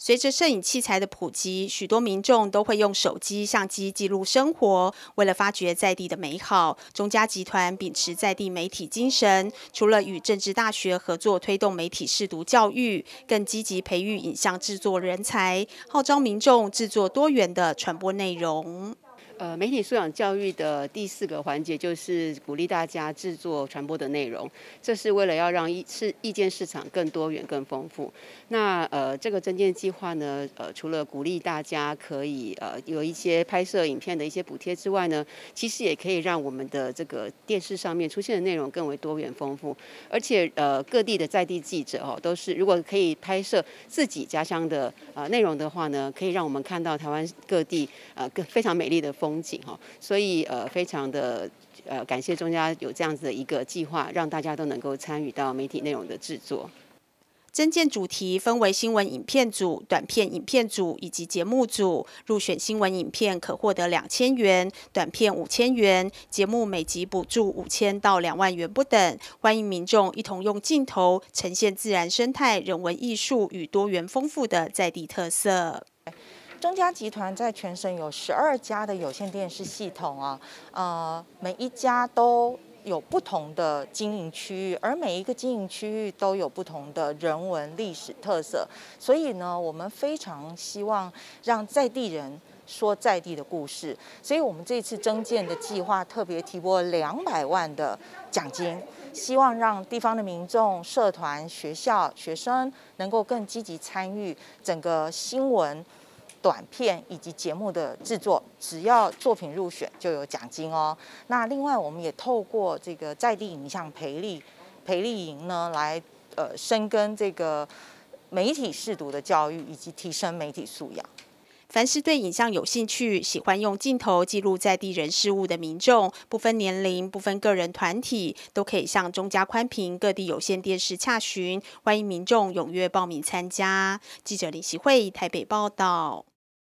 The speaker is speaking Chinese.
随着摄影器材的普及，许多民众都会用手机、相机记录生活。为了发掘在地的美好，中嘉集团秉持在地媒体精神，除了与政治大学合作推动媒体识读教育，更积极培育影像制作人才，号召民众制作多元的传播内容。 媒体素养教育的第4个环节就是鼓励大家制作传播的内容，这是为了要让意见市场更多元、更丰富。那这个增建计划呢，除了鼓励大家可以有一些拍摄影片的一些补贴之外呢，其实也可以让我们的这个电视上面出现的内容更为多元丰富，而且各地的在地记者都是如果可以拍摄自己家乡的内容的话呢，可以让我们看到台湾各地非常美丽的风景哈，所以非常的感谢中嘉有这样子的一个计划，让大家都能够参与到媒体内容的制作。 增建主题分为新闻影片组、短片影片组以及节目组。入选新闻影片可获得2000元，短片5000元，节目每集补助5000到2万元不等。欢迎民众一同用镜头呈现自然生态、人文艺术与多元丰富的在地特色。 中嘉集团在全省有12家的有线电视系统每一家都有不同的经营区域，而每一个经营区域都有不同的人文历史特色，所以呢，我们非常希望让在地人说在地的故事，所以我们这次增建的计划特别提拨200万的奖金，希望让地方的民众、社团、学校、学生能够更积极参与整个新闻、短片以及节目的制作，只要作品入选就有奖金哦。那另外，我们也透过这个在地影像培力营呢，来深耕这个媒体识读的教育，以及提升媒体素养。 凡是对影像有兴趣、喜欢用镜头记录在地人事物的民众，不分年龄、不分个人团体，都可以向中嘉宽频各地有线电视洽询。欢迎民众踊跃报名参加。记者林习慧台北报道。